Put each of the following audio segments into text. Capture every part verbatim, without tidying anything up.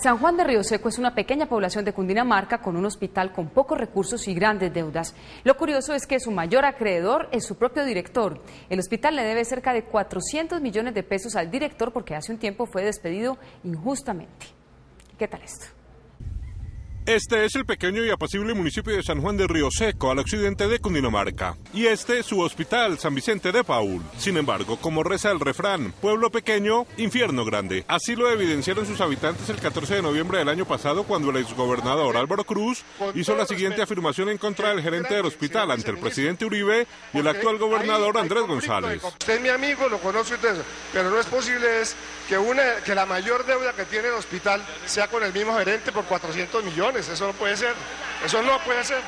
San Juan de Río Seco es una pequeña población de Cundinamarca con un hospital con pocos recursos y grandes deudas. Lo curioso es que su mayor acreedor es su propio director. El hospital le debe cerca de cuatrocientos millones de pesos al director porque hace un tiempo fue despedido injustamente. ¿Qué tal esto? Este es el pequeño y apacible municipio de San Juan de Río Seco, al occidente de Cundinamarca. Y este es su hospital, San Vicente de Paúl. Sin embargo, como reza el refrán, pueblo pequeño, infierno grande. Así lo evidenciaron sus habitantes el catorce de noviembre del año pasado, cuando el exgobernador Álvaro Cruz hizo la siguiente afirmación en contra del gerente del hospital ante el presidente Uribe y el actual gobernador Andrés González. Usted es mi amigo, lo conozco, pero no es posible es que, una, que la mayor deuda que tiene el hospital sea con el mismo gerente por cuatrocientos millones. Eso no puede ser, eso no puede ser.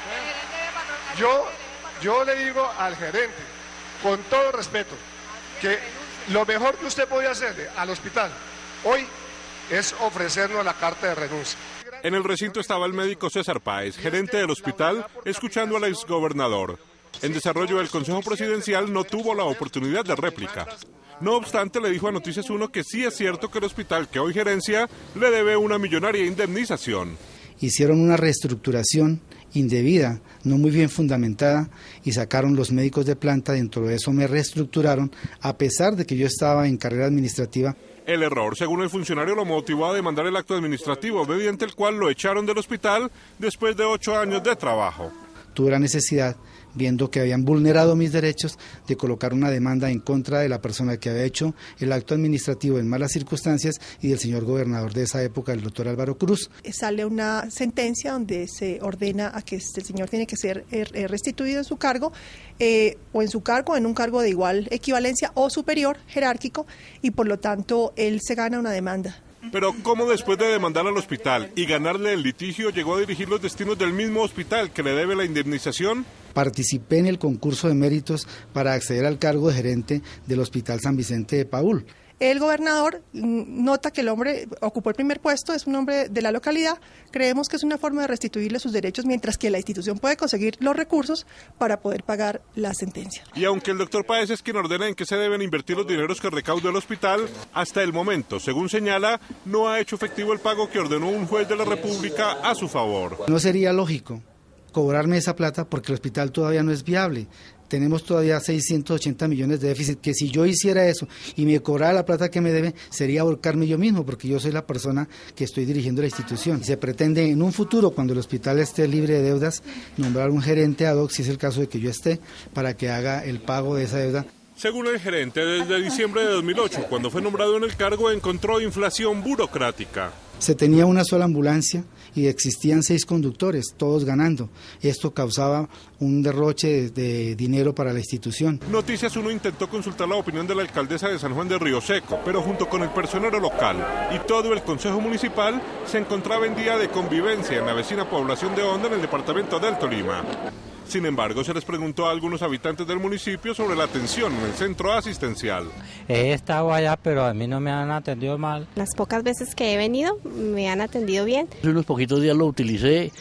Yo, yo le digo al gerente, con todo respeto, que lo mejor que usted podía hacerle al hospital hoy es ofrecernos la carta de renuncia. En el recinto estaba el médico César Páez, gerente del hospital, escuchando al exgobernador. En desarrollo del Consejo Presidencial no tuvo la oportunidad de réplica. No obstante, le dijo a Noticias uno que sí es cierto que el hospital que hoy gerencia le debe una millonaria indemnización. Hicieron una reestructuración indebida, no muy bien fundamentada, y sacaron los médicos de planta. Dentro de eso me reestructuraron, a pesar de que yo estaba en carrera administrativa. El error, según el funcionario, lo motivó a demandar el acto administrativo, mediante el cual lo echaron del hospital después de ocho años de trabajo. Tuve la necesidad, viendo que habían vulnerado mis derechos, de colocar una demanda en contra de la persona que había hecho el acto administrativo en malas circunstancias y del señor gobernador de esa época, el doctor Álvaro Cruz. Sale una sentencia donde se ordena a que este señor tiene que ser restituido en su cargo, eh, o en su cargo, en un cargo de igual equivalencia o superior jerárquico, y por lo tanto él se gana una demanda. Pero ¿cómo después de demandar al hospital y ganarle el litigio llegó a dirigir los destinos del mismo hospital que le debe la indemnización? Participé en el concurso de méritos para acceder al cargo de gerente del Hospital San Vicente de Paúl. El gobernador nota que el hombre ocupó el primer puesto, es un hombre de la localidad. Creemos que es una forma de restituirle sus derechos, mientras que la institución puede conseguir los recursos para poder pagar la sentencia. Y aunque el doctor Páez es quien ordena en qué se deben invertir los dineros que recauda el hospital, hasta el momento, según señala, no ha hecho efectivo el pago que ordenó un juez de la República a su favor. No sería lógico cobrarme esa plata porque el hospital todavía no es viable. Tenemos todavía seiscientos ochenta millones de déficit, que si yo hiciera eso y me cobrara la plata que me debe, sería ahorcarme yo mismo, porque yo soy la persona que estoy dirigiendo la institución. Se pretende en un futuro, cuando el hospital esté libre de deudas, nombrar un gerente ad hoc, si es el caso de que yo esté, para que haga el pago de esa deuda. Según el gerente, desde diciembre de dos mil ocho, cuando fue nombrado en el cargo, encontró inflación burocrática. Se tenía una sola ambulancia y existían seis conductores, todos ganando. Esto causaba un derroche de, de dinero para la institución. Noticias uno intentó consultar la opinión de la alcaldesa de San Juan de Río Seco, pero junto con el personero local y todo el consejo municipal se encontraba en día de convivencia en la vecina población de Honda, en el departamento del Tolima. Sin embargo, se les preguntó a algunos habitantes del municipio sobre la atención en el centro asistencial. He estado allá, pero a mí no me han atendido mal. Las pocas veces que he venido me han atendido bien. Hace unos poquitos días lo utilicé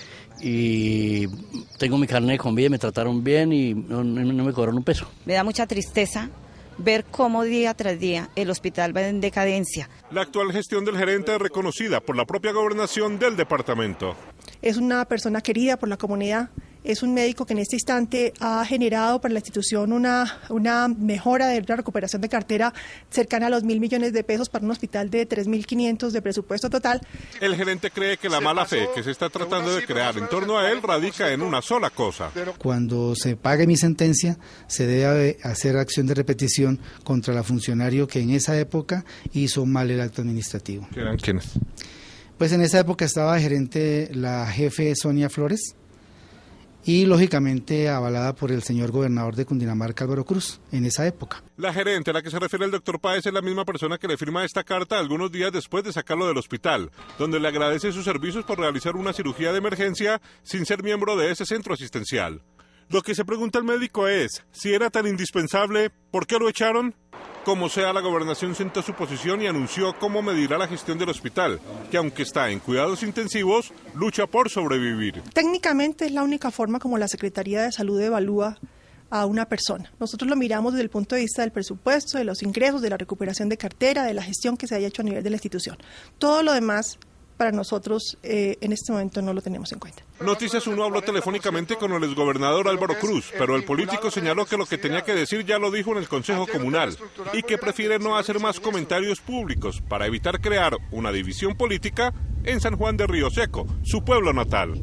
y tengo mi carnet con vida, me trataron bien y no, no me cobraron un peso. Me da mucha tristeza ver cómo día tras día el hospital va en decadencia. La actual gestión del gerente es reconocida por la propia gobernación del departamento. Es una persona querida por la comunidad. Es un médico que en este instante ha generado para la institución una, una mejora de la recuperación de cartera cercana a los mil millones de pesos para un hospital de tres mil quinientos de presupuesto total. El gerente cree que la mala fe que se está tratando de crear en torno a él radica en una sola cosa. Cuando se pague mi sentencia, se debe hacer acción de repetición contra la funcionario que en esa época hizo mal el acto administrativo. ¿Eran quiénes? Pues en esa época estaba gerente la jefe Sonia Flores, y lógicamente avalada por el señor gobernador de Cundinamarca, Álvaro Cruz, en esa época. La gerente a la que se refiere el doctor Páez es la misma persona que le firma esta carta algunos días después de sacarlo del hospital, donde le agradece sus servicios por realizar una cirugía de emergencia sin ser miembro de ese centro asistencial. Lo que se pregunta el médico es, si era tan indispensable, ¿por qué lo echaron? Como sea, la gobernación sentó su posición y anunció cómo medirá la gestión del hospital, que aunque está en cuidados intensivos, lucha por sobrevivir. Técnicamente es la única forma como la Secretaría de Salud evalúa a una persona. Nosotros lo miramos desde el punto de vista del presupuesto, de los ingresos, de la recuperación de cartera, de la gestión que se haya hecho a nivel de la institución. Todo lo demás para nosotros eh, en este momento no lo tenemos en cuenta. Noticias uno habló telefónicamente con el exgobernador Álvaro Cruz, pero el político señaló que lo que tenía que decir ya lo dijo en el Consejo Comunal y que prefiere no hacer más comentarios públicos para evitar crear una división política en San Juan de Río Seco, su pueblo natal.